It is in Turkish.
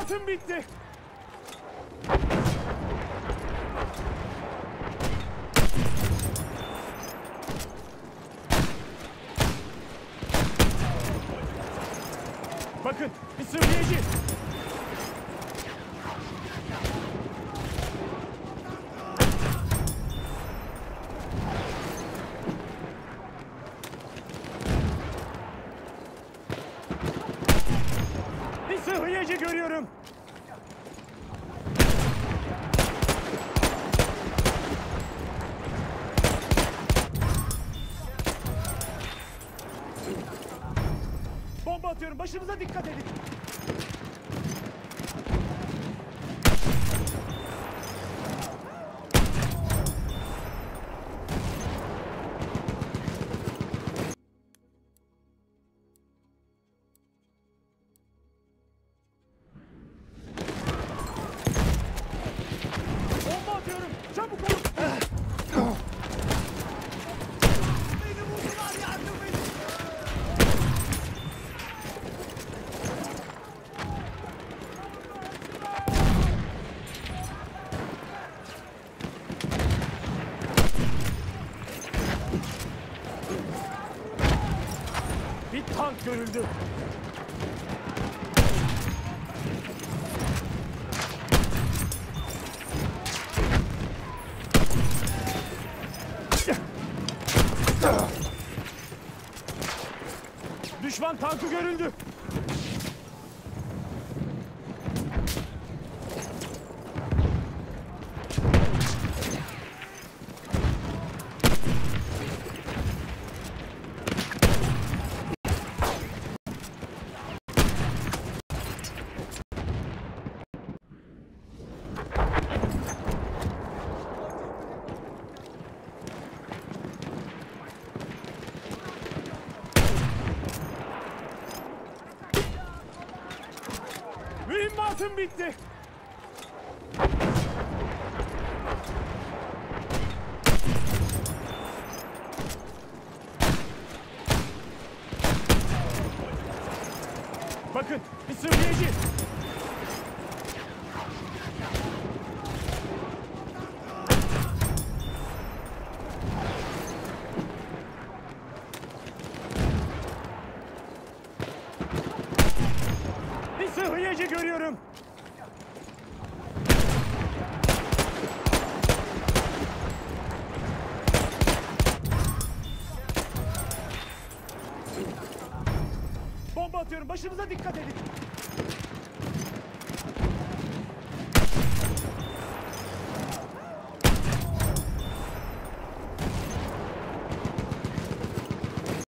Mühimmatım bitti. Bakın, bir sıhhiyeci. Bir sıhhiyeci görüyorum. Bomba atıyorum. Başınıza dikkat edin. Bomba atıyorum. Çabuk olun. Beni vurdular. Yardım edin. Bir tank görüldü. Düşman tankı görüldü. Mühimmatım bitti. Bakın, bir sıhhiyeci. Bir sıhhiyeci görüyorum. Bomba atıyorum. Başınıza dikkat edin.